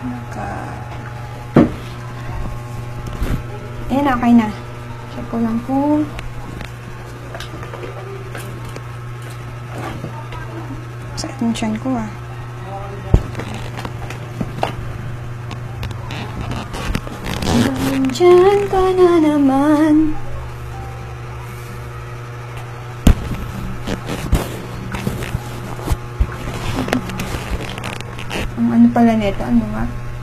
Ayan, okay na. Check ko lang po. Sa attention ko Diyan ka na naman. Ang ano pala nito? Ano nga?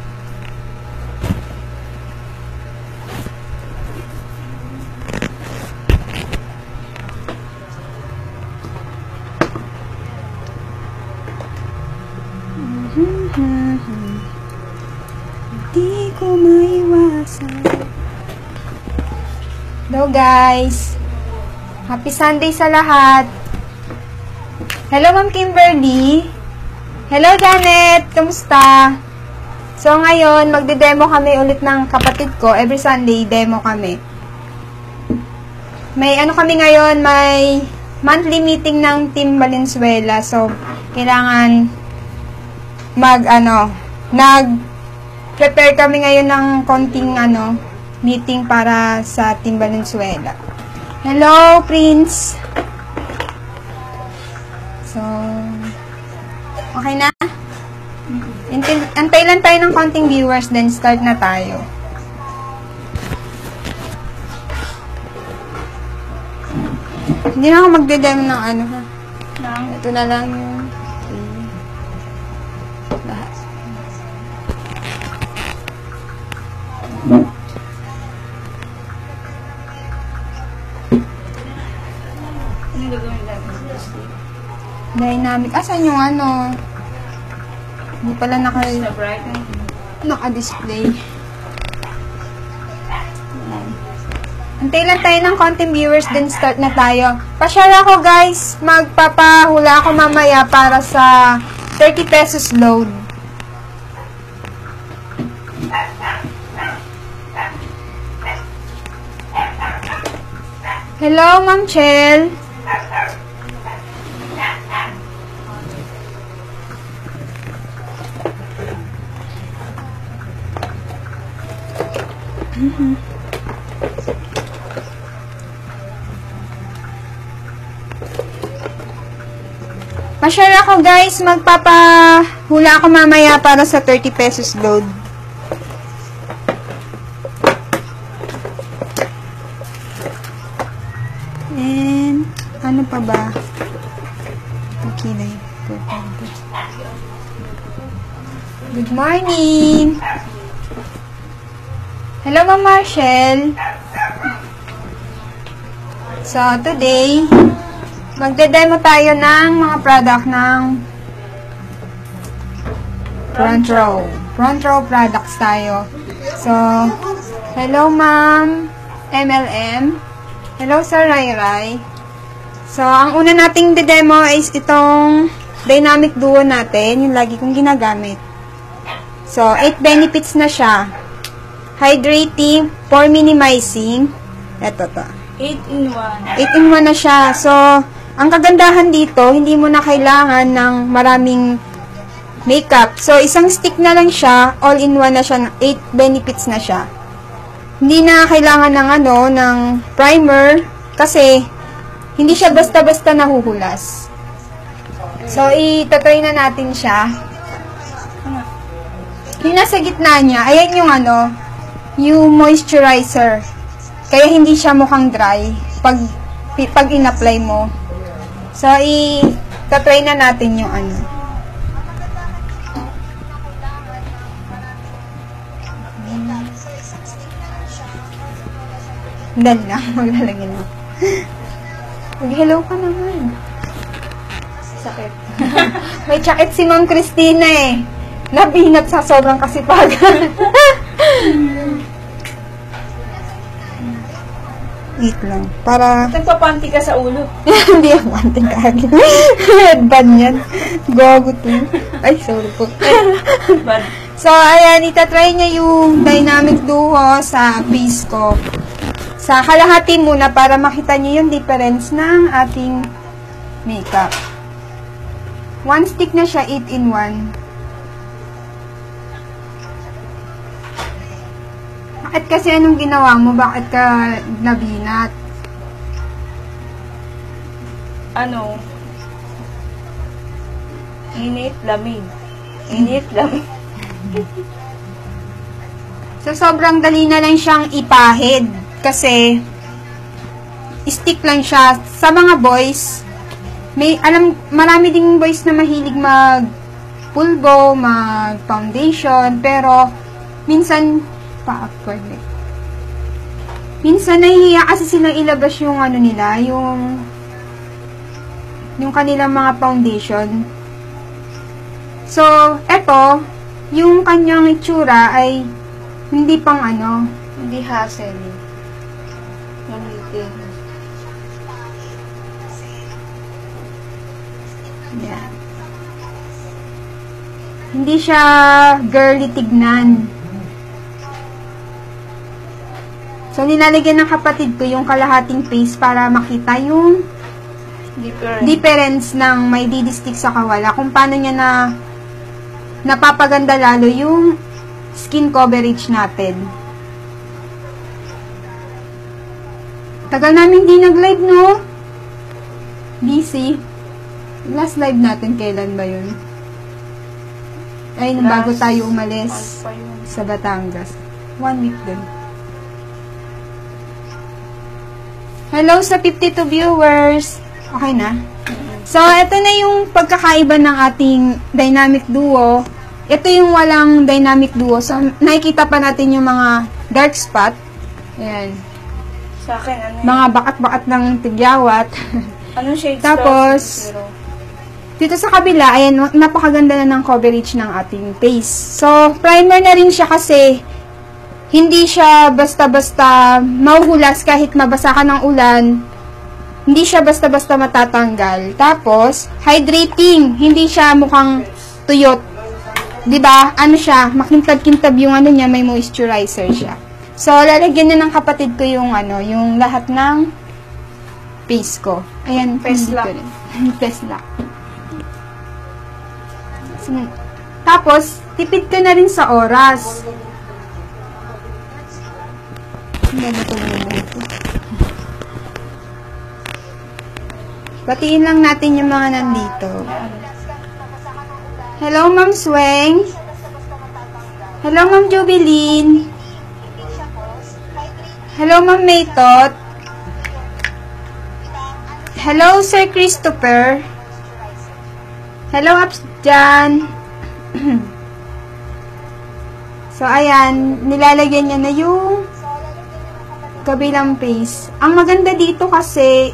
Hindi ko maiwasan. Hello guys! Happy Sunday sa lahat! Hello Ma'am Kimberly! Hello Janet! Kamusta? So ngayon, magde-demo kami ulit ng kapatid ko. Every Sunday, demo kami. May ano kami ngayon, may monthly meeting ng Team Valenzuela. So, kailangan nag-prepare kami ngayon ng konting meeting para sa Team Valenzuela. Hello, Prince! So, okay na? Antay lang tayo ng konting viewers, then start na tayo. Hindi na ako magde-demo ng ito na lang yung lahat. Dynamic. Asan yung hindi pala naka-display. Antay lang tayo ng konting viewers, then start na tayo. Pa-share ako guys. Magpapahula ako mamaya para sa 30 pesos load. Hello, Ma'am Chel. Pa-share ako guys. Magpapahula ako mamaya para sa 30 pesos load. And ano pa ba? Okay na yun. Good morning! Hello, Ma'am Marshall! So, today, magde-demo tayo ng mga product ng Front Row. Front Row products tayo. So, hello, Ma'am MLM. Hello, Sir Rai Rai. So, ang una nating de-demo is itong Dynamic Duo natin, yung lagi kong ginagamit. So, 8 benefits na siya. Hydrating, pore minimizing. Ito to. 8-in-1. 8-in-1 na siya. So, ang kagandahan dito, hindi mo na kailangan ng maraming makeup. So, isang stick na lang siya, all-in-one na siya, 8 benefits na siya. Hindi na kailangan ng ng primer kasi hindi siya basta-basta nahuhulas. So, itatry na natin siya. Yung nasa gitna niya, ayan yung yung moisturizer. Kaya hindi siya mukhang dry pag in-apply mo. So, itatry na natin yung Dali lang, maglalagyan mo. Mag-hello ka naman. Sakit. May sakit si Ma'am Christina eh. Nabinat sa sobrang kasipagan. Wait lang. Para... Nagpapanti ka sa ulo. Hindi ako panty kagad. Headband yan. Gago to. Ay, sorry po. So, ayan. Itatry niya yung Dynamic Duo sa face ko. Sa kalahati muna para makita niyo yung difference ng ating makeup. One stick na siya, 8-in-1. Bakit kasi anong ginawa mo? Bakit ka nabinat? Ano? Init, lamig. Init, lamig. So, sobrang dali na lang siyang ipahid. Kasi, stick lang siya. Sa mga boys, marami ding boys na mahilig mag-pulbo, mag-foundation, pero, minsan nahihiya kasi silang ilabas yung ano nila, yung kanilang mga foundation. So, eto, yung kanyang itsura ay hindi pang ano, Hindi hassle. Ulitin. yan. Hindi siya girly tignan. So, nilalagyan ng kapatid ko yung kalahating face para makita yung difference ng may didistik sa kawala. Kung paano niya napapaganda lalo yung skin coverage natin. Tagal namin di nag-live, no? Busy. Last live natin, kailan ba yun? Ay, bago tayo umalis sa Batangas. 1 week din. Hello sa 52 viewers. Okay na? So, ito na yung pagkakaiba ng ating dynamic duo. Ito yung walang dynamic duo. So, nakikita pa natin yung mga dark spot. Ayan. Sa akin, ano Mga bakat-bakat ng tigyawat. Anong shades Tapos, dito sa kabila, ayan, napakaganda na ng coverage ng ating face. So, primer na rin siya kasi hindi siya basta-basta mahuhulas kahit mabasa ka ng ulan. Hindi siya basta-basta matatanggal. Tapos, hydrating. Hindi siya mukhang tuyot. 'Di ba? Ano siya, makintab-kintab yung ano niya, may moisturizer siya. So, lalagyan na ng kapatid ko yung ano, yung lahat ng face ko. Ayan, Face lock. Face lock. So, tapos, tipid ka na rin sa oras. Batiin lang natin yung mga nandito. Hello, Ma'am Sweng. Hello, Ma'am Jubilin. Hello, Ma'am Maytot. Hello, Sir Christopher. Hello, Ups dyan. So, ayan. Nilalagyan niya na yung kabilang face. Ang maganda dito kasi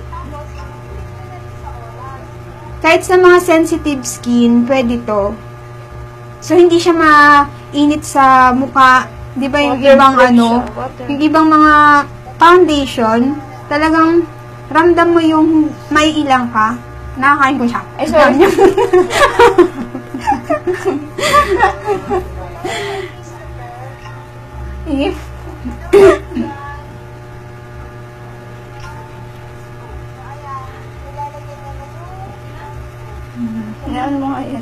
kahit sa mga sensitive skin, pwede to. So, hindi siya mainit sa mukha. Di ba yung ibang ano, yung ibang mga foundation, talagang ramdam mo yung may ilang ka. Nakakain ko siya. Ay, sorry. Hinaan mo nga yan.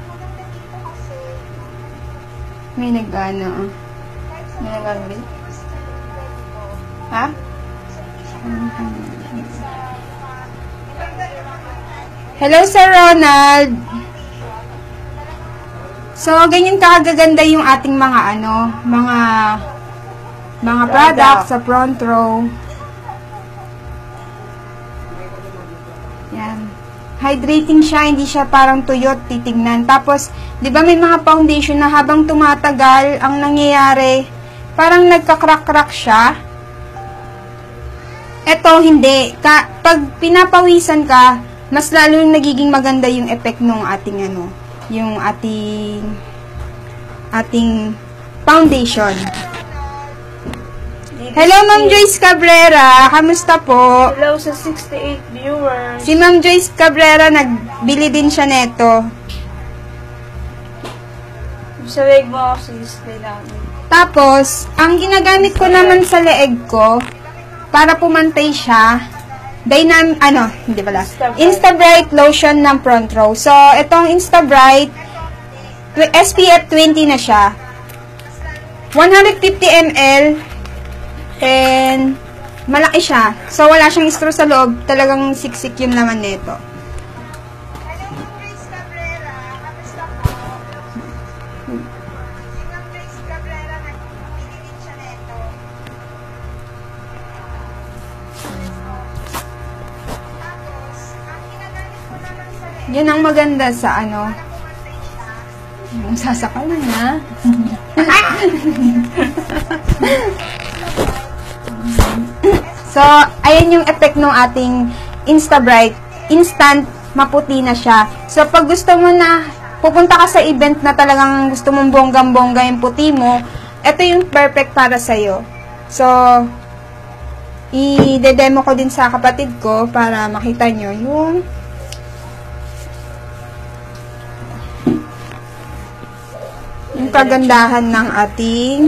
May nag-ano. May nagagawin. Ha? Hello, Sir Ronald. So, ganyan kagaganda yung ating mga ano, mga products sa front row. Yan. Hydrating siya, hindi siya parang tuyot, titignan. Tapos, di ba may mga foundation na habang tumatagal, ang nangyayari, parang nagka-crack-crack siya. Eto, hindi. Pag pinapawisan ka, mas lalo nagiging maganda yung effect ng ating ano, yung ating foundation. Hello, Ma'am Joyce Cabrera. Kamusta po? Hello sa 68 viewers. Si Ma'am Joyce Cabrera, nagbili din siya neto. Sa leg mo ako sa display namin. Tapos, ang ginagamit ko naman sa leeg ko, para pumantay siya, hindi pala, Instabright lotion ng front row. So, itong Instabright, SPF 20 na siya. 150 ml, And, malaki siya. So, wala siyang straw sa loob. Talagang siksik yung laman nito. Yan ang maganda sa ano. Yung sasakalan na. So, ayan yung effect ng ating Instabright. Instant, maputi na siya. So, pag gusto mo na, pupunta ka sa event na talagang gusto mong bonggang-bongga yung puti mo, ito yung perfect para sa'yo. So, i-demo ko din sa kapatid ko para makita nyo yung kagandahan ng ating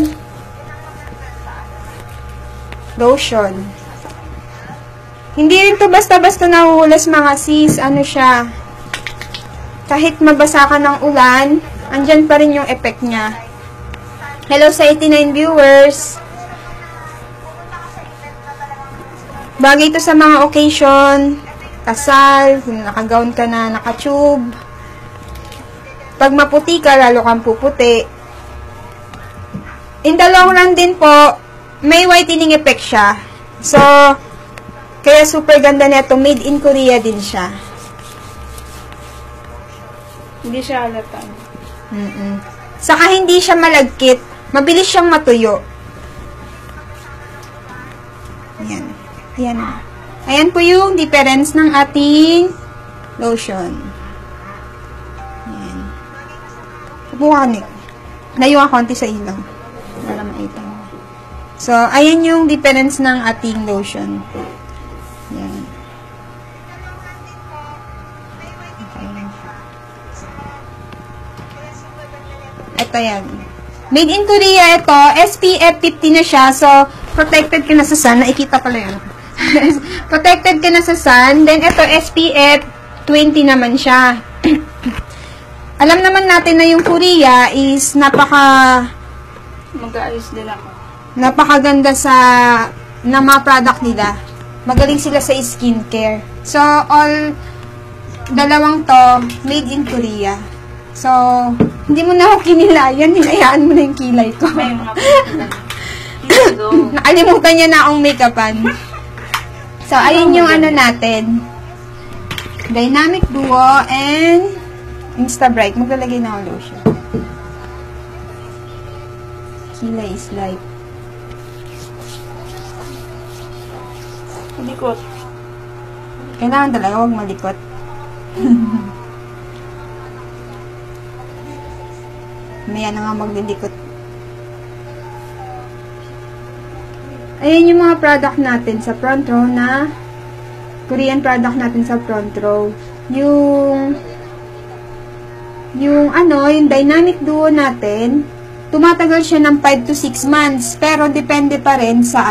lotion. Hindi rin to basta-basta nahuhulas mga sis. Ano siya? Kahit mabasa ka ng ulan, andyan pa rin yung effect niya. Hello sa 89 viewers. Bagay ito sa mga occasion, kasal, kung nakagown ka na, nakatube. Pag maputi ka, lalo kang puputi. In the long run din po, may whitening effect siya. So, kaya super ganda nito. Made in Korea din siya. Hindi siya halata. Saka hindi siya malagkit. Mabilis siyang matuyo. Ayan. Ayan. Ayan po yung difference ng ating lotion. Ayan. Bukanik. Layo ang konti sa ilaw. Para maita. So, ayan yung difference ng ating lotion. Ayan. Okay. Ito yan. Made in Korea ito. SPF 50 na siya. So, protected ka na sa sun. Nakikita pala yun. Protected ka na sa sun. Then, ito SPF 20 naman siya. Alam naman natin na yung Korea is Mag-aayos din ako. napakaganda sa na mga product nila. Magaling sila sa skincare. So, all dalawang to, made in Korea. So, hindi mo na ako kinilayan. Hinayaan mo na yung kilay ko. May mga Nakalimutan niya na akong make-upan. So, ayun yung ano natin. Dynamic Duo and Instabright. Maglalagay na ako lotion. Kilay is light. Likot. Kailangan talaga huwag malikot. Maya na nga maglilikot. Ayan yung mga product natin sa front row na Korean product natin sa front row. Yung Dynamic Duo natin, tumatagal siya ng 5 to 6 months. Pero depende pa rin sa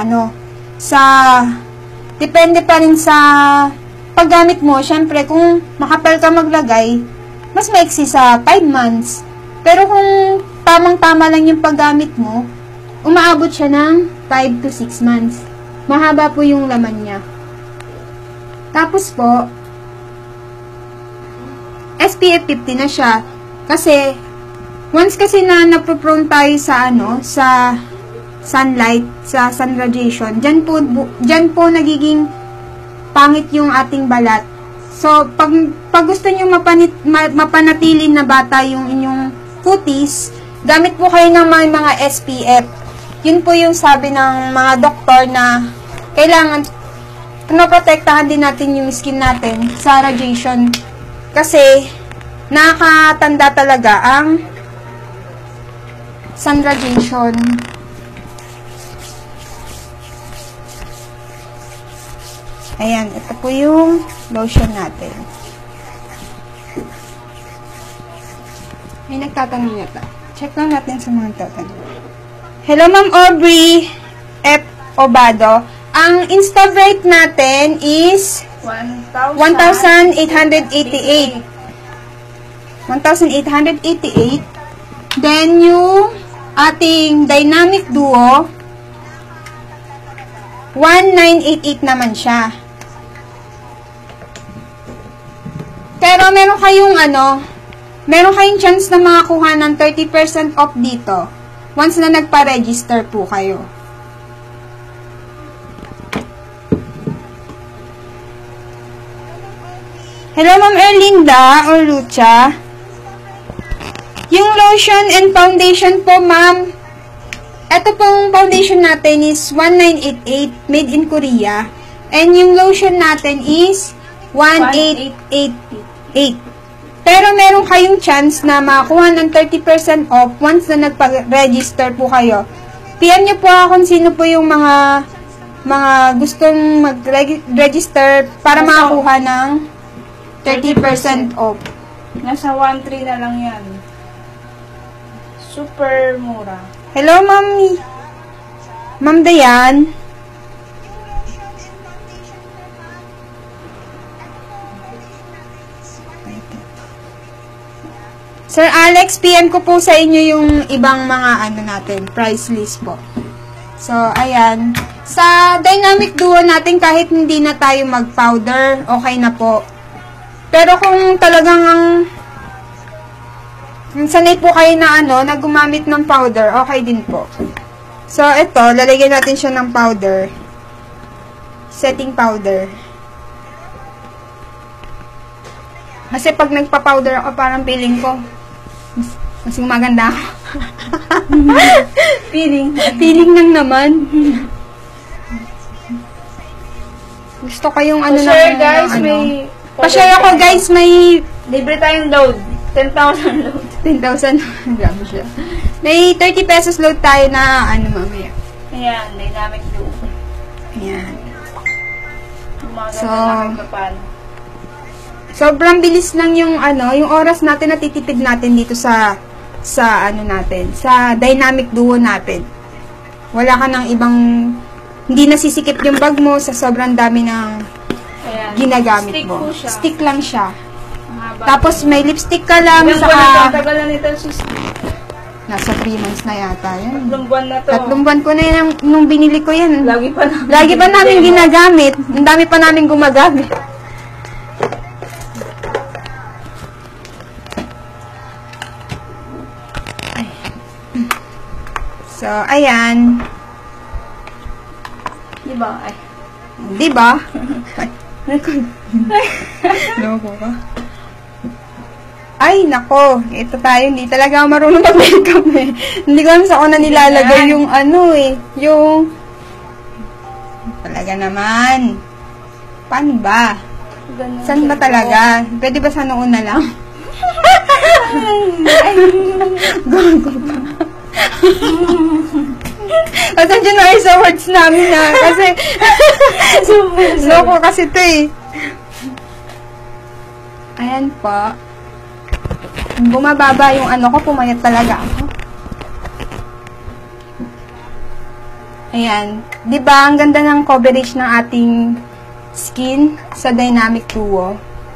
depende pa rin sa paggamit mo. Siyempre, kung makapal ka maglagay, mas maiksi sa 5 months. Pero kung tamang-tama lang yung paggamit mo, umaabot siya ng 5 to 6 months. Mahaba po yung laman niya. Tapos po, SPF 50 na siya. Kasi, once kasi na napoprone tayo sa sa sunlight, sa sun radiation, dyan po nagiging pangit yung ating balat. So, pag gusto nyo mapanatili na bata yung inyong kutis, gamit po kayo ng mga SPF. Yun po yung sabi ng mga doktor na kailangan pinoprotektahan din natin yung skin natin sa radiation. Kasi, nakakatanda talaga ang sun radiation. Ayan, ito po yung lotion natin. May nagtatanong yata. Check lang natin sa mga tatanong. Hello, Ma'am Aubrey F. Obado. Ang Instabright natin is 1,888. 1,888. Then, yung ating Dynamic Duo 1988 naman siya. Pero meron kayong meron kayong chance na makakuha ng 30% off dito once na nagpa-register po kayo. Hello, Ma'am Erlinda or Lucha. Yung lotion and foundation po, ma'am, ito pong foundation natin is 1988, made in Korea. And yung lotion natin is 1888. Pero meron kayong chance na makakuha ng 30% off once na nagpa-register po kayo. PM nyo po ako kung sino po yung mga gustong mag-register para makakuha ng 30% off. Nasa 1.3 na lang yan. Super mura. Hello, Ma'am Dayan. Sir Alex, PM ko po sa inyo yung ibang mga natin, price list po. So, ayan. Sa Dynamic Duo natin, kahit hindi na tayo mag-powder, okay na po. Pero kung talagang sanay po kayo na na gumamit ng powder, okay din po. So, ito, lalagyan natin siya ng powder. Setting powder. Kasi pag nagpa-powder ako, parang feeling ko, mas maganda ako. Feeling lang naman. Gusto ko yung Pa-share guys, may... Pa-share ako guys, may... Libre tayong load. 10,000 load. 10,000. Grabe siya. May 30 pesos load tayo na mamaya. Ayan, Dynamic Duo. Ayan. So, sobrang bilis lang yung yung oras natin na titipid natin dito sa natin, sa Dynamic Duo natin. Wala ka ng ibang, hindi nasisikip yung bag mo sa sobrang dami ng ginagamit stick mo. Siya. Stick lang siya. Tapos may lipstick ka lang, tagal na nito si nasa 3 months na yata yan. 3 buwan na to. 3 buwan ko na yan nung binili ko yan. Lagi pa namin ginagamit. Ang dami pa namin gumagamit. So, ayan. Diba? Ay. Diba? Loko ka. Ay, nako. Ito tayo. Hindi talaga ako marunong mag-makeup eh. Hindi ko alam sa una nilalagay yung yung... Talaga naman. Paano ba? Ganun Saan ba talaga? Pwede ba sa noon na lang? Gago pa. Pasensya na kayo sa words namin na. Kasi, loko kasi ito eh. Ayan pa. Bumababa yung ko, pumayat talaga ako. Ayan. Diba, ang ganda ng coverage ng ating skin sa Dynamic Duo.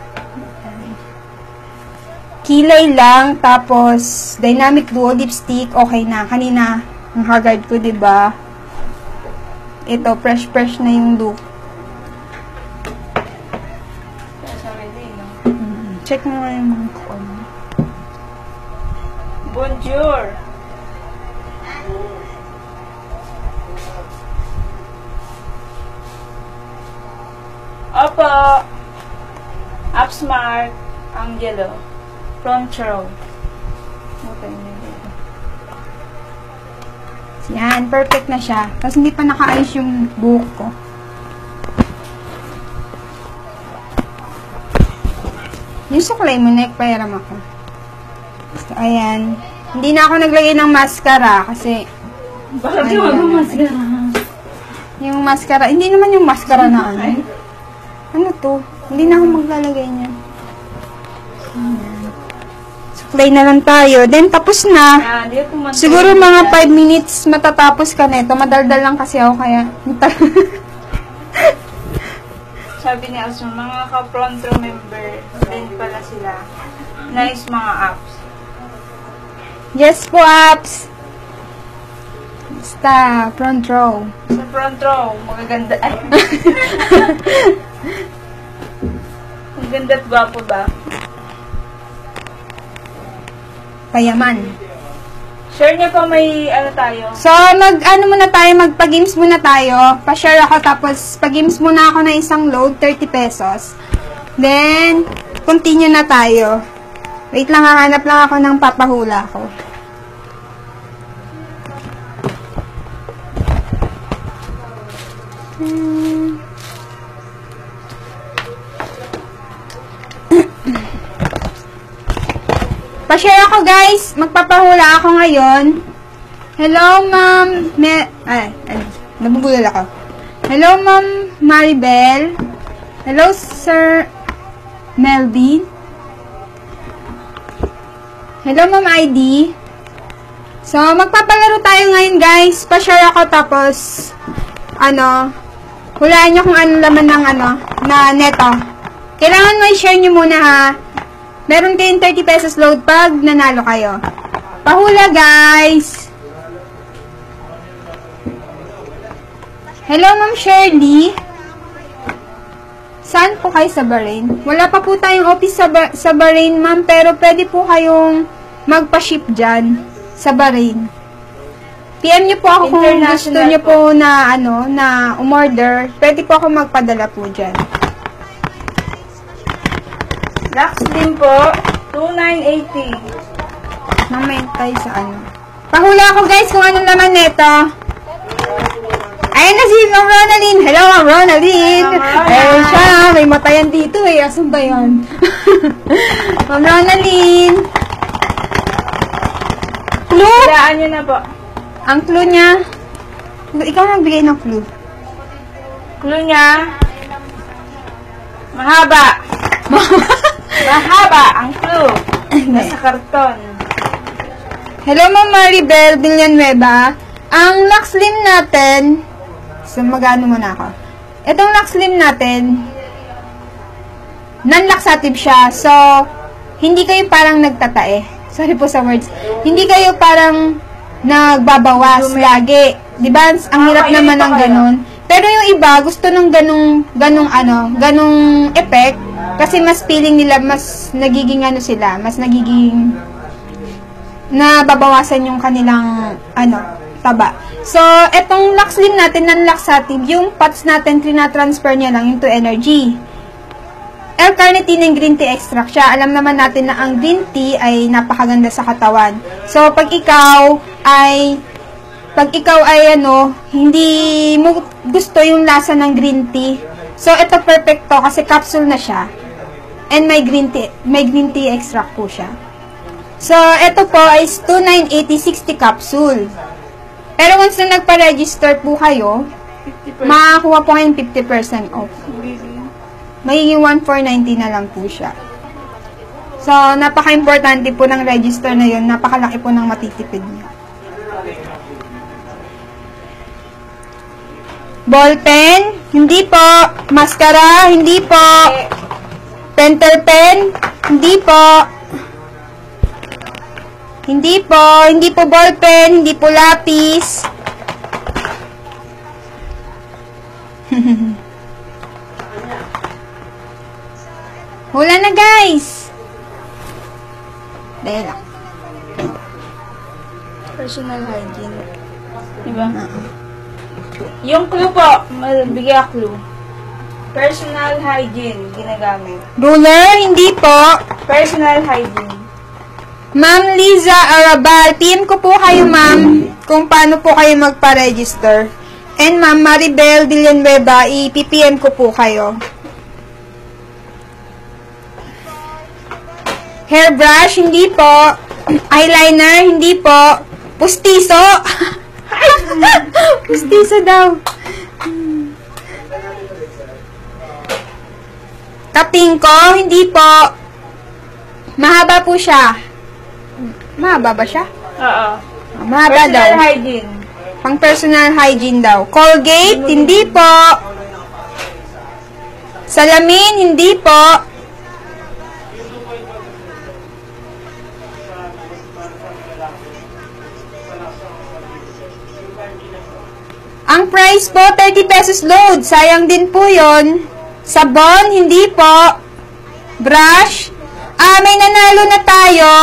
Kilay lang, tapos Dynamic Duo lipstick, okay na. Kanina, ang haggard ko, diba? Ito, fresh na yung look. Check mo nga yung mga ko. Bonjour! Opo! Upsmart, Angelo, front row. Okay, yan, perfect na siya. Tapos hindi pa nakaayos yung buhok ko. Yung suklay mo, nagpairam ako. So, ayan. Hindi na ako naglagay ng mascara kasi... Bakit yung mag-mascara? Yung mascara, hindi naman yung mascara na ano to? Hindi na ako maglalagay niya. Suklay na lang tayo. Then, tapos na. Siguro mga 5 minutes matatapos ka nito. Madaldal lang kasi ako kaya... Sabi ni Alson, mga ka-front row member din pala sila. Nice mga apps. Yes po, apps. Basta, front row. Sa front row, magaganda. Ay. Ang ganda at gwapo ba? Payaman. Share niyo po may ano tayo. So, magpa-games muna tayo. Pa-share ako, tapos pag-games muna ako ng isang load, 30 pesos. Then, continue na tayo. Wait lang, hahanap lang ako ng papahula ko. Pa-share ako, guys. Magpapahula ako ngayon. Hello, ma'am. Nabubulol ako. Hello, ma'am Maribel. Hello, sir Melvin. Hello, ma'am ID. So, magpapalaro tayo ngayon, guys. Pa-share ako, tapos, hulaan nyo kung ano laman ng, na neto. Kailangan may share nyo muna, ha. Meron kayong 30 pesos load pag nanalo kayo. Pahula, guys! Hello, Ma'am Shirley. Saan po kayo sa Bahrain? Wala pa po tayong office sa Bahrain, ma'am, pero pwede po kayong magpa-ship dyan sa Bahrain. PM nyo po ako kung gusto nyo po na, na umorder. Pwede po ako magpadala po dyan. Lux din po, 2,980. Mamaya tayo sa Pahula ako, guys, kung anong laman neto. Ayan na si Ma'am Ronaldine. Hello, Ma'am Ronaldine. Ayun siya. May matayan dito eh. Asan ba yun? Ma'am Ronaldine. Clue? Hulaan nyo na po. Ang clue niya. Ikaw nagbigay ng clue. Clue niya. Mahaba. Mahaba ang clue. Nasa karton. Hello, Ma'am Maribel Villanueva. Ang Lux Slim natin, so magano muna ako. Itong Lux Slim natin, non-laxative siya. So, hindi kayo parang nagtatae. Sorry po sa words. Hindi kayo parang nagbabawas lagi. Diba? Ang hirap naman ng ganun. Pero yung iba, gusto ng ganung effect. Kasi mas feeling nila, mas nagiging sila, mas nagiging nababawasan yung kanilang taba. So, etong Lux Slim natin, non-laxative, yung pots natin, trina-transfer niya lang into energy. L-carnitine and green tea extract siya. Alam naman natin na ang green tea ay napakaganda sa katawan. So, pag ikaw ay hindi mo gusto yung lasa ng green tea, so, ito perfect to kasi capsule na siya. And may green tea extract po siya. So, ito po is 2,980, 60 capsule. Pero once na nagpa-register po kayo, 50%. makakuha po kayong 50% off. Magiging 1,490 na lang po siya. So, napaka-importante po ng register na yun. Napakalaki po ng matitipid niyo. Ballpen? Hindi po. Mascara? Hindi po. Pentel pen? Hindi po. Hindi po. Hindi po ballpen. Hindi po lapis. Hula na, guys. Dahil lang. Personal hygiene. Diba? Yung clue po, bigay a clue. Personal hygiene, ginagamit. Ruler? Hindi po. Personal hygiene. Ma'am Liza Arabal, PM ko po kayo, ma'am, kung paano po kayo magpa-register. And ma'am Maribel Villanueva, i-PPM ko po kayo. Hairbrush, hindi po. Eyeliner, hindi po. Pustiso. Pustiso daw. Kaping ko, hindi po. Mahaba po siya. Mahaba ba siya? Oo. Mahaba daw. Personal hygiene. Pang personal hygiene daw. Colgate, hindi po. Salamin, hindi po. Ang price po, 30 pesos load. Sayang din po yon. Sabon, hindi po. Brush. May nanalo na tayo.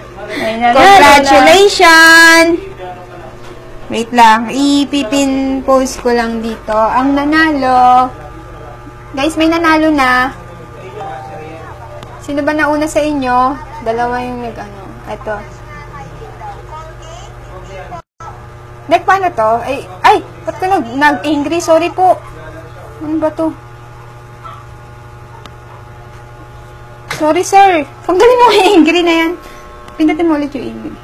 Congratulations! Wait lang. Ipipin-post ko lang dito. Ang nanalo. Guys, may nanalo na. Sino ba nauna sa inyo? Dalawa yung nag-ano. Ito. Dek, paano to? Ay, ba't ka nag-angry? Sorry po. Ano ba to? Sorry, sir. Huwag galing mo angry na yan. Pindutin mo ulit yung angry.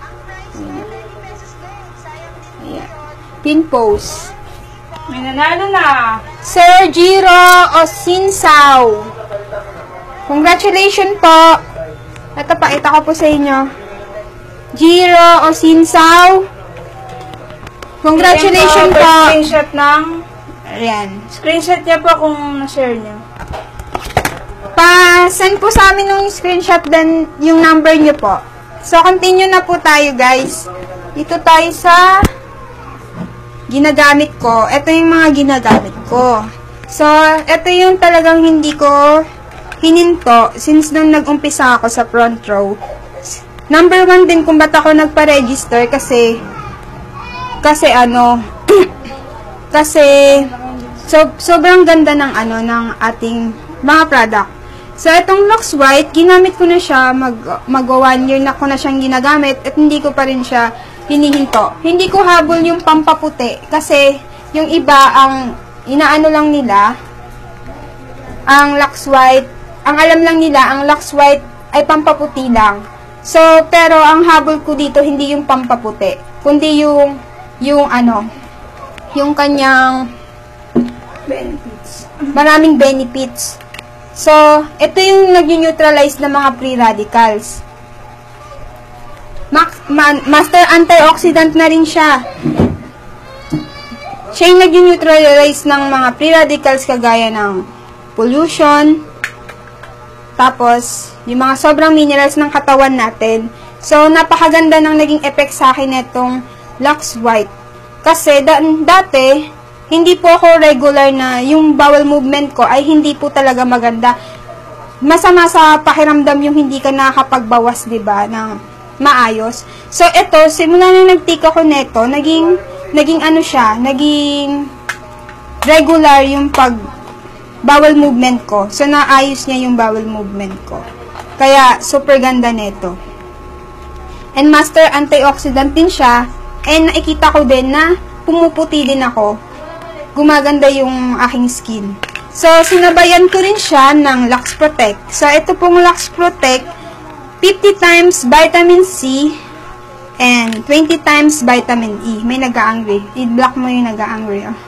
Ayan. Pin post. May nanalo na. Sir Jiro Osinsaw. Congratulations po. Ito, pakita ko po sa inyo. Jiro Osinsaw. Congratulations po. Screenshot ng... Ayan. Screenshot niya po kung na-share niya. Pa-send po sa amin yung screenshot then yung number niyo po. So, continue na po tayo, guys. Dito tayo sa ginagamit ko. Ito yung mga ginagamit ko. So, ito yung talagang hindi ko hininto since nung nag-umpisa ako sa front row. Number 1 din kung ba't ako nagpa-register kasi sobrang ganda ng ng ating mga product. So, itong Lux White, ginamit ko na siya, mag-1 year na ko na siyang ginagamit at hindi ko pa rin siya hinihinto. Hindi ko habol yung pampaputi kasi yung iba, ang inaano lang nila, ang Lux White, ang alam lang nila, ang Lux White ay pampaputi lang. So, pero ang habol ko dito, hindi yung pampaputi, kundi yung kanyang Benefits. maraming benefits. So, ito yung nag-neutralize ng mga free radicals. Master antioxidant na rin siya. Siya yung nag-neutralize ng mga free radicals kagaya ng pollution, tapos, yung mga sobrang minerals ng katawan natin. So, napakaganda ng naging effect sa akin itong Lux White. Kasi, dati, hindi po ako regular na yung bowel movement ko ay hindi po talaga maganda. Masama sa pakiramdam yung hindi ka nakakapagbawas, diba, ng maayos. So, ito, simula na nag-take ako neto, naging regular yung bowel movement ko. So, naayos niya yung bowel movement ko. Kaya, super ganda neto. And master antioxidant din siya. And nakikita ko din na pumuputi din ako. Gumaganda yung aking skin. So, sinabayan ko rin siya ng Lux Protect. So, ito pong Lux Protect, 50 times vitamin C and 20 times vitamin E. May nag-a-angry. I-block mo yung nag-a-angry, oh.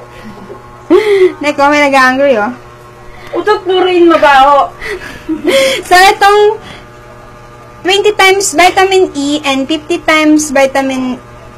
Neko, may nag-a-angry, oh. Utot mo rin mabaho. So, itong 20 times vitamin E and 50 times vitamin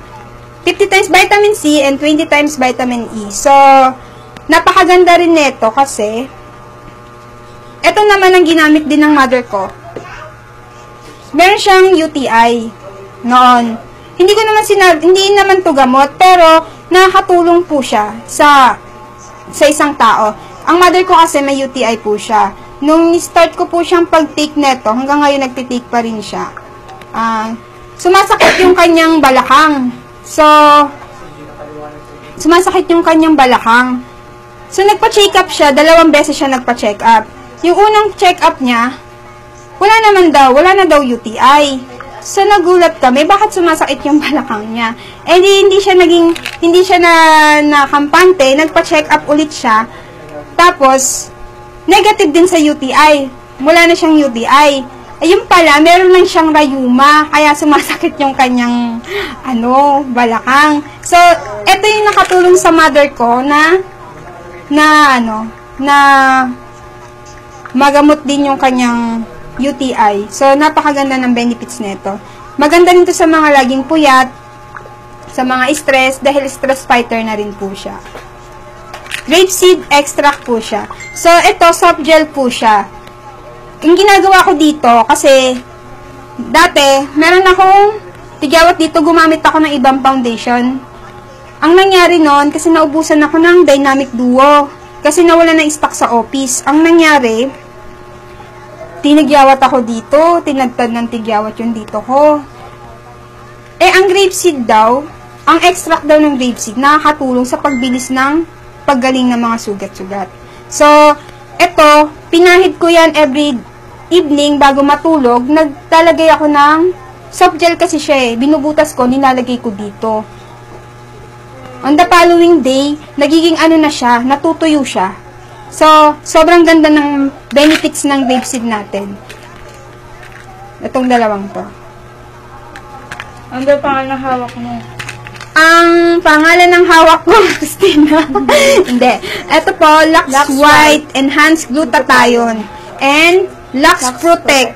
C and 20 times vitamin E. So, napakaganda rin nito kasi ito naman ang ginamit din ng mother ko. Meron siyang UTI noon. Hindi naman to gamot, pero nakakatulong po siya sa isang tao. Ang mother ko kasi may UTI po siya. Nung start ko po siyang pag-take neto, hanggang ngayon nagtitake pa rin siya. Sumasakit yung kanyang balakang. So, sumasakit yung kanyang balakang. So, nagpa-check up siya. 2 beses siya nagpa-check up. Yung unang check up niya, wala na daw UTI. So, nagulat kami, bakit sumasakit yung balakang niya? Eh, hindi siya nakampante, nagpa-check up ulit siya. Tapos, negative din sa UTI. Wala na siyang UTI. Ayun pala, meron lang siyang rayuma, kaya sumasakit yung kanyang, balakang. So, ito yung nakatulong sa mother ko na magamot din yung kanyang UTI. So, napakaganda ng benefits nito. Maganda rin to sa mga laging puyat, sa mga stress, dahil stress fighter na rin po siya. Grapeseed extract po siya. So, ito, soft gel po siya. Yung ginagawa ko dito, kasi, dati, meron akong, tigawat dito, gumamit ako ng ibang foundation. Ang nangyari noon, kasi naubusan ako ng Dynamic Duo. Kasi nawala ng stock sa office. Ang nangyari, tinagyawat ako dito. Tinagtad ng tigyawat yung dito ko. Ang grapeseed daw, ang extract daw ng grapeseed, nakakatulong sa pagbilis ng paggaling ng mga sugat-sugat. So, eto, pinahid ko yan every evening bago matulog. Nagtalagay ako ng soft gel kasi siya binubutas ko, nilalagay ko dito. On the following day, nagiging ano na siya, natutuyo siya. So, sobrang ganda ng benefits ng grapeseed natin. Itong dalawang to. Ano ba pangalan ng hawak mo? Ang pangalan ng hawak ko, Christina. Hindi. Ito po, Lux White Enhanced Glutathione and Lux Protect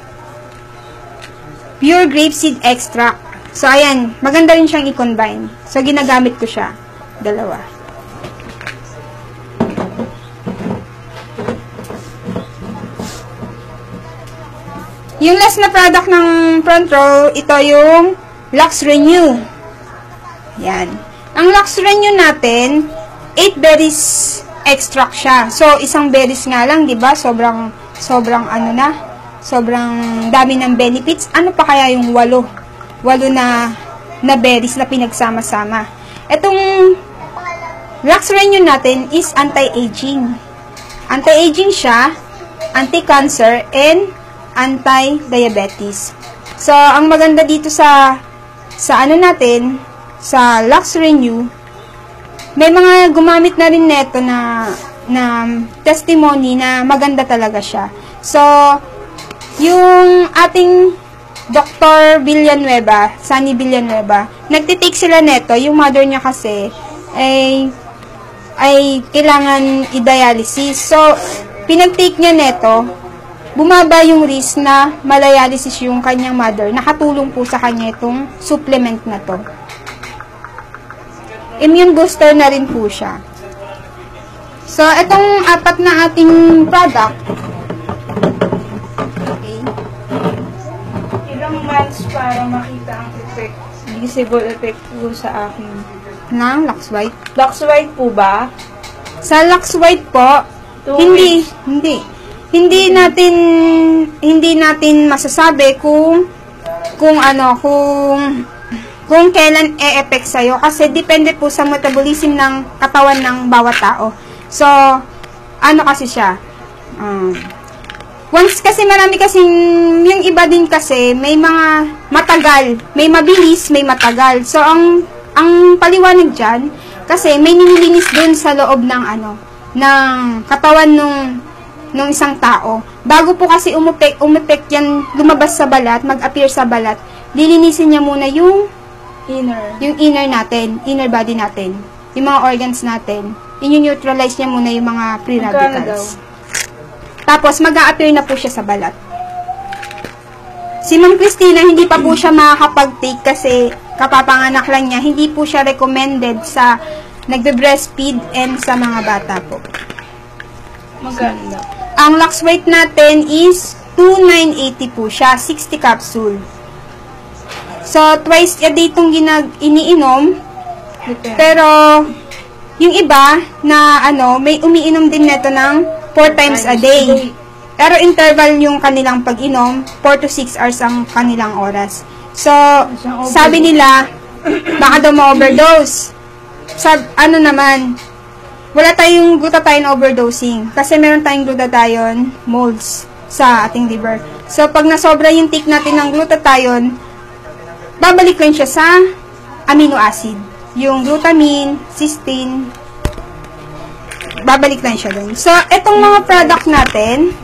Pure Grapeseed Extract. So, ayan. Maganda rin siyang i-combine. So, ginagamit ko siya. Dalawa. Yung last na product ng Front Row, ito yung Lux Renew. Yan. Ang Lux Renew natin, 8 berries extract siya. So, isang berries nga lang, di ba? Sobrang ano na, sobrang dami ng benefits. Ano pa kaya yung 8 na berries na pinagsama-sama? Itong Lux Renew natin is anti-aging. Anti-aging siya, anti-cancer, and anti-diabetes. So, ang maganda dito sa ano natin, sa Lux Renew, may mga gumamit na rin neto na testimony na maganda talaga siya. So, yung ating Dr. Villanueva, Sunny Villanueva, nagtitake sila neto. Yung mother niya kasi ay kailangan i-dialysis. So, pinag-take niya neto, bumaba yung risk na maladialysis yung kanyang mother. Nakatulong po sa kanya itong supplement na to. Immune booster na rin po siya. So, itong 4 na ating product. Okay. Ilang months para makita ang effect, visible effect po sa akin? Ng Lux White. Lux White po ba? Sa Lux White po, hindi natin masasabi kung kailan e-effect sa'yo kasi depende po sa metabolism ng katawan ng bawat tao. So, ano kasi siya? Once kasi marami kasing, yung iba din kasi, may mga matagal, may mabilis, may matagal. So, ang paliwanag dyan, kasi may nililinis dun sa loob ng ng katawan nung isang tao. Bago po kasi umepek yan, lumabas sa balat, mag-appear sa balat, lilinisin niya muna yung inner natin, inner body natin, yung mga organs natin. I-neutralize niya muna yung mga free radicals. Tapos, mag-a-appear na po siya sa balat. Si Ma'am Christina, hindi pa po siya makakapag-take kasi kapapanganak lang niya. Hindi po siya recommended sa nagbe-breastfeed and sa mga bata po. Maganda. Ang Lux White natin is 2,980 po siya, 60 capsule. So, twice a day itong iniinom. Pero, yung iba na may umiinom din neto ng 4 times a day. Pero interval yung kanilang pag-inom, 4 to 6 hours ang kanilang oras. So, sabi nila, baka daw ma-overdose. Naman, wala tayong glutathione overdosing. Kasi meron tayong glutathione molds sa ating liver. So, pag nasobra yung take natin ng glutathione, babalik rin siya sa amino acid. Yung glutamine, cysteine, babalik lang siya dun. So, etong mga product natin,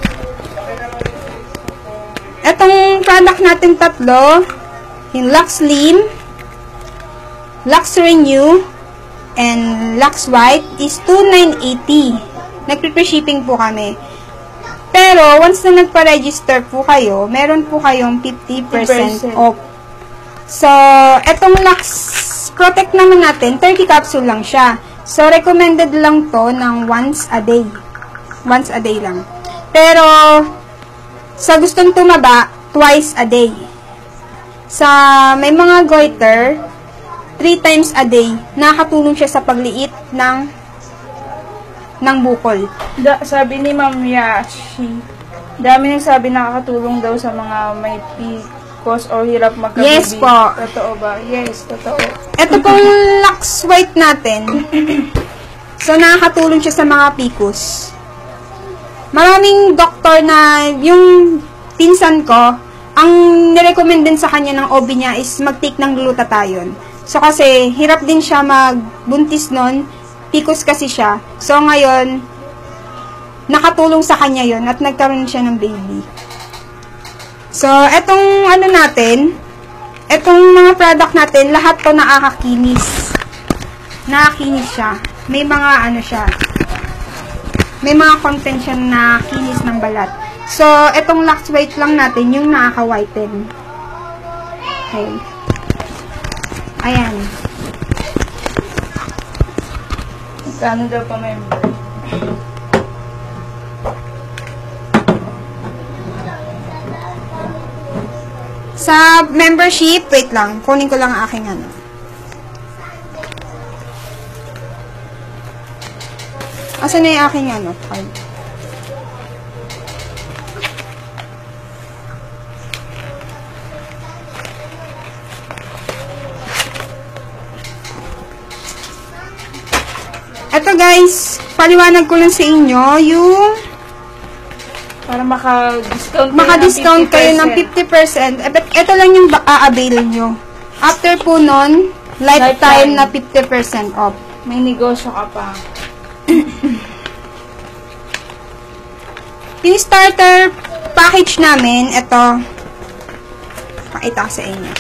tatlo, yung Lux Slim, Lux Renew, and Lux White is 2,980. Nag-prepare shipping po kami. Pero, once na nagpa-register po kayo, meron po kayong 50% off. So, etong Lux Protect naman natin, 30 capsule lang siya. So, recommended lang to ng once a day. Once a day lang. Pero, sa gustong tumaba, twice a day. Sa may mga goiter, 3 times a day. Nakakatulong siya sa pagliit ng bukol. Sabi ni Ma'am Yashi, dami nagsabi nakakatulong daw sa mga may PCOS o hirap magkabibi. Yes po. Totoo ba? Yes, totoo. Ito pong Lux White natin. So, nakakatulong siya sa mga PCOS. Maraming doktor na yung pinsan ko, ang nirecommend din sa kanya ng OB niya is mag-take ng glutathione. So, kasi hirap din siya magbuntis nun. PCOS kasi siya. So, ngayon, nakatulong sa kanya yon at nagkaroon siya ng baby. So, etong ano natin, etong mga product natin, lahat to nakakakinis. Nakakinis siya. May mga ano siya. May mga content siya na kinis ng balat. So, etong Lux White lang natin, yung nakaka-whiten. Okay. Ayan. Kano daw pa member? Sa membership, wait lang. Kunin ko lang ang aking ano. Asan na yung aking ano? Card. Eto guys, paliwanag ko lang sa inyo yung Para maka-discount kayo ng 50%. Ito lang yung a-avail nyo. After po nun, lifetime na 50% off. May negosyo ka pa. Yung starter package namin, ito, pakita ko sa inyo.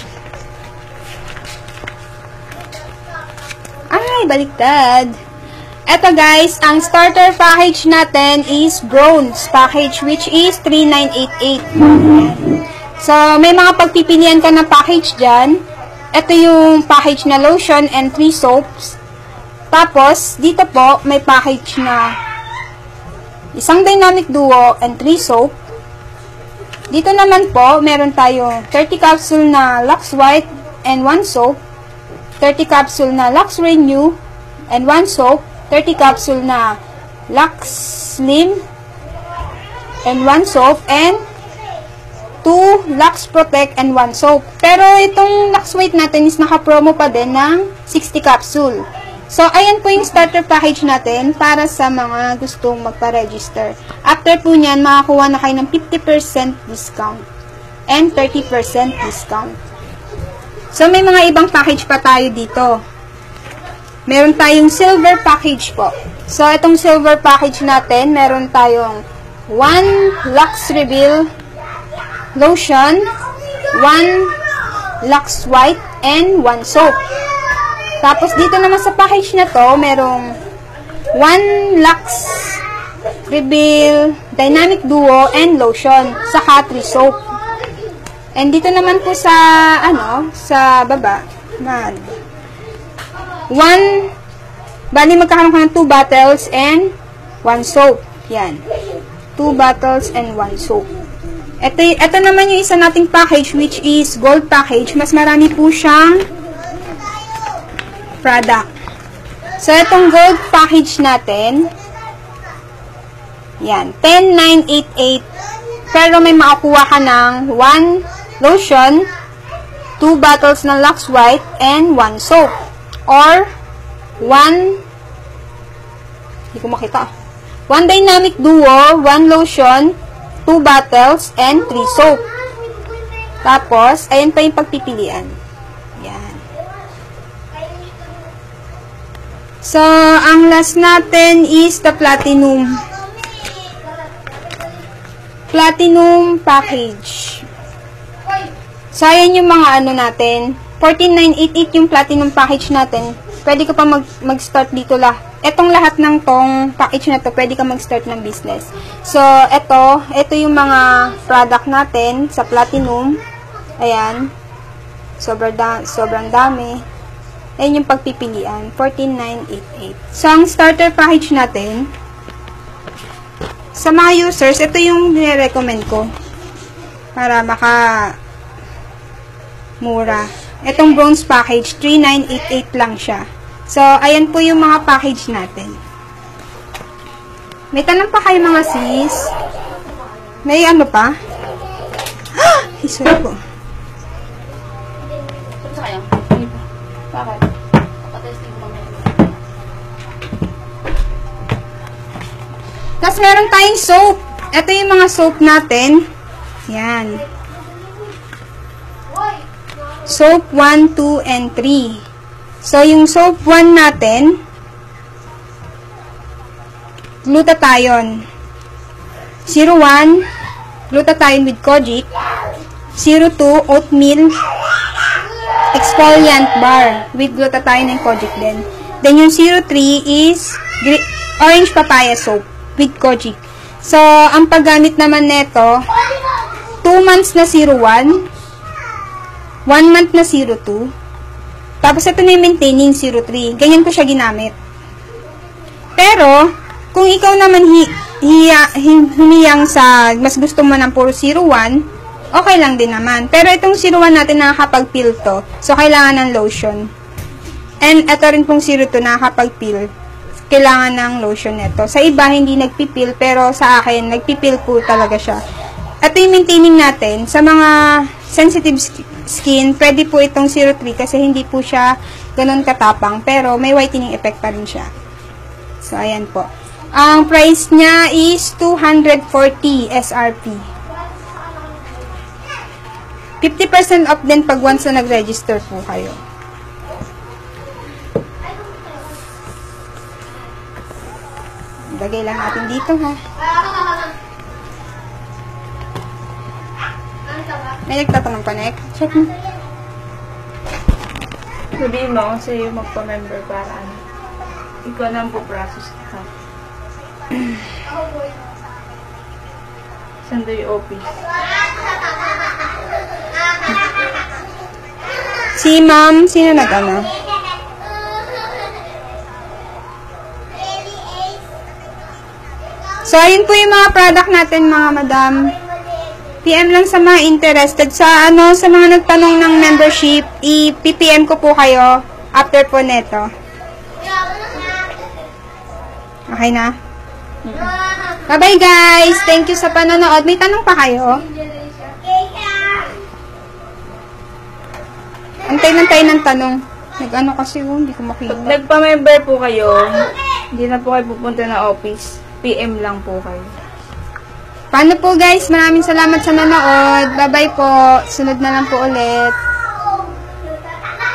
Ay, baliktad. Ito guys, ang starter package natin is bronze package, which is 3988. So, may mga pagpipilian ka na package dyan. Ito yung package na lotion and 3 soaps. Tapos, dito po, may package na isang dynamic duo and 3 soap. Dito naman po, meron tayo 30 capsule na Lux White and 1 soap. 30 capsule na Lux Renew and 1 soap. 30 capsule na Lux Slim and 1 soap. And 2 Lux Protect and 1 soap. Pero itong Lux White natin is naka-promo pa din ng 60 capsule. So, ayan po yung starter package natin para sa mga gustong magpa-register. After po nyan, makakuha na kayo ng 50% discount and 30% discount. So, may mga ibang package pa tayo dito. Meron tayong silver package po. So, itong silver package natin, meron tayong 1 Lux Reveal lotion, 1 Lux White, and 1 soap. Tapos, dito naman sa package na to, merong 1 Lux Reveal Dynamic Duo and lotion, saka 3 soap. And dito naman po sa, sa baba, bali magkakaroon ka ng 2 bottles and 1 soap. Yan. 2 bottles and 1 soap. Ito naman yung isa nating package, which is gold package. Mas marami po siyang product. So, itong gold package natin, yan, 10,988. Pero may makakuha ka ng 1 lotion, 2 bottles ng Lux White, and 1 soap. Or, 1 Dynamic Duo, 1 lotion, 2 bottles, and 3 soap. Tapos, ayan pa yung pagpipilian. Yan. So, ang last natin is the Platinum. Platinum package. So, ayan yung mga natin. 14,988 yung Platinum package natin. Pwede ka pa mag-start dito lah. Etong lahat ng tong package na to, pwede ka mag-start ng business. So, ito yung mga product natin sa Platinum. Ayan. Sobrang dami. Ayan yung pagpipilian. 14,988. So, ang starter package natin, sa mga users, ito yung nire-recommend ko. Para mura. Itong bronze package, 3,988 lang siya. So, ayan po yung mga package natin. May tanong pa kayo mga sis? May ano pa? Hiso po. Sa kaya? Bakit? Pakatesting mo mamaya. Tapos meron tayong soap. Ito yung mga soap natin. Yan. Soap 1, 2, and 3. So, yung soap 1 natin, glutathione. 01, glutathione with kojic. 02, oatmeal exfoliant bar with glutathione and kojic din. Then, yung 03 is orange papaya soap with kojic. So, ang paggamit naman neto, 2 months na 01, 1 month na 02, tapos ito na yung maintaining 03. Ganyan ko siya ginamit. Pero, kung ikaw naman humiyang sa mas gusto mo ng puro 01, okay lang din naman. Pero itong 01 natin nakakapag-peel to. So, kailangan ng lotion. And ito rin pong 02 nakakapag-peel. Kailangan ng lotion nito. Sa iba, hindi nagpipil, pero sa akin, nagpipil po talaga siya. Ito yung maintaining natin. Sa mga sensitive skin, pwede po itong 03 kasi hindi po siya ganun katapang, pero may whitening effect pa rin siya. So, ayan po. Ang price niya is 240 SRP. 50% off din pag once na nag-register po kayo. Lagay lang natin dito, ha. May nagtatanong pa, Nek? Check mo. Sabihin mo kung sa'yo magpa-member para ano. Ikaw na ang po-process ka. Saan daw yung office? Si ma'am, sino nag-ano? So, ayun po yung mga product natin, mga madam. PM lang sa mga interested. Sa sa mga nagtanong ng membership, i-PPM ko po kayo after po neto. Okay na? Bye-bye guys! Thank you sa panonood. May tanong pa kayo? Antay lang tayo ng tanong. Nag-ano kasi hindi ko makita. Pag nagpa-member po kayo, hindi na po kayo pupunta na office. PM lang po kayo. Paano po guys? Maraming salamat sa nanood. Bye-bye po. Sunod na lang po ulit.